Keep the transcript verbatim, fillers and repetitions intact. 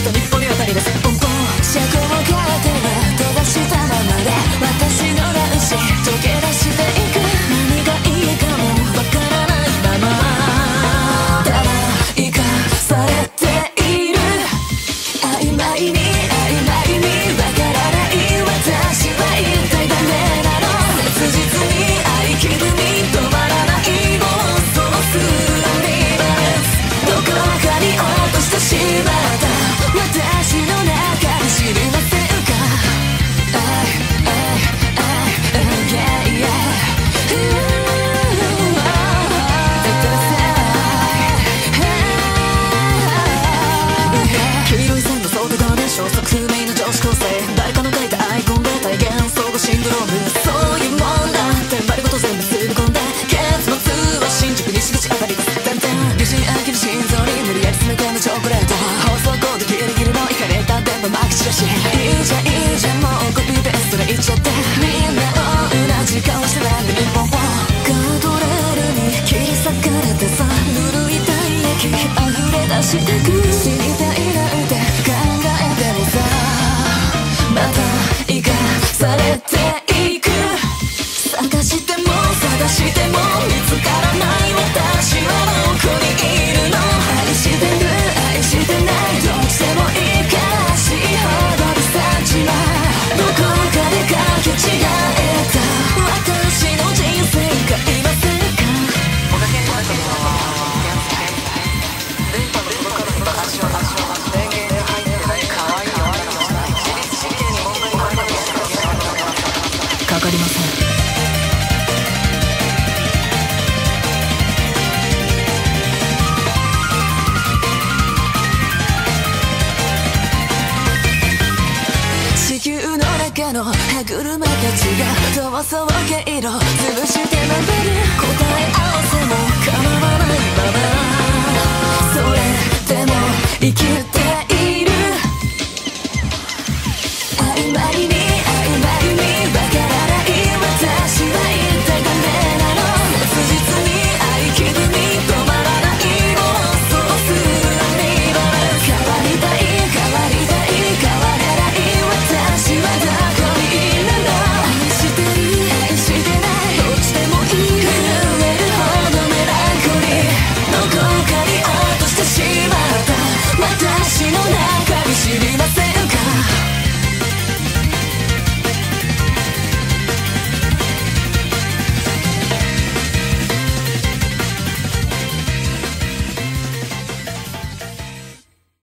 と日暮里あたりです。ポンポン車高を変えては飛ばしたままで私の卵子溶け出していく。何がいいかもわからないままただ生かされている。曖昧に曖昧にわからない私は一体ダメなの。切実に愛気分に止まらないもうそのスリーバーどこかに落としてしまった私の中知りませんか。黄色い線の外側で消息不明の女子高生誰かの書いたアイコンで体現相互シンドロームそういうもんだって丸ごと全部吸い込んで結末は新宿西口あたりです。てんてん疑心暗鬼の心臓に無理やり詰め込んだチョコレート放送コードギリギリのイカれた電波まき散らしいいじゃんいいじゃんもうコピーペーストで言っちゃってみんなを同じ顔してなんで日本をガードレールに切り裂かれてさぬるい体液溢れ出してく死にたいなんて考えてもさまた生かされていく。探しても探しても見つからない私はどこにいるの。愛してる愛してないどっちでもいいから足ほどでさちまどこかでかけ違えた私の人生がいませんか。おかげでなければ電波の届かない場所電源で入ってない可愛いよあるの自律神経に問題があるのかかりません。地球の中の歯車たちが闘争毛色潰して曲がる答え合わせも構わないままそれでも生きて